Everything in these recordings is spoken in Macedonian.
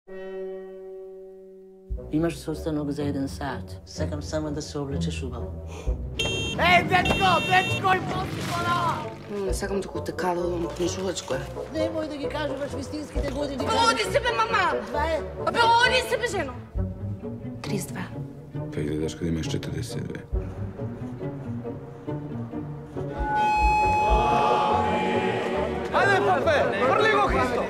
Имаш состанок за 1 сат. Сакам само да се облечеш убаво. Ей, дечко, и по-скоро! Не сакам да го текалувам, книжулечко е. Немој да ги кажуваш вистинските години. Оди себе, мама! Това е. Оди себе, жено! 32. Па изгледаш каде имаш 42. Ајде, папе! Врли го, Христо!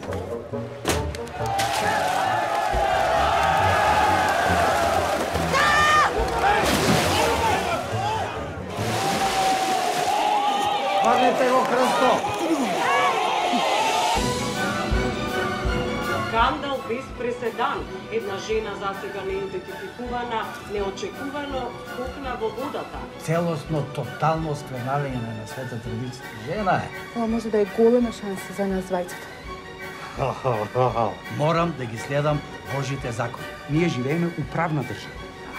Върнете го, Христо! Скандал без преседан. Една жена засега неидентификувана, неочекувано скокна во водата. Целосно, тотално сквернавање на света традиција. Жена е. Ова може да е голема шанса за нас двајцата. Морам да ги следам Божите закони. Ние живееме у правна држава.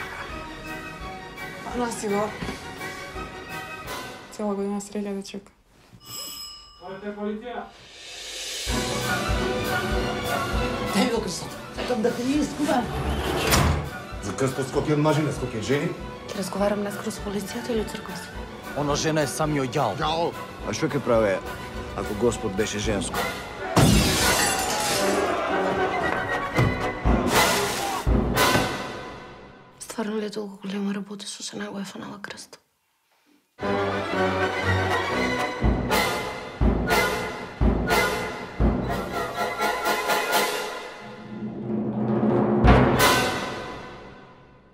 Носи го. Цела година стрелја да чека. Дојде полиција. Дај го, Крсто. Сакам да те не искувам. За Крсто скоки мажи, не скоки жени? Ќе разговарам наскоро с полицијата или црквата? Она жена е самиот ѓао. Ѓао! А што ќе праве ако Господ беше женско? Стварно ли е толку голема работа што се најго е фанала Крсто?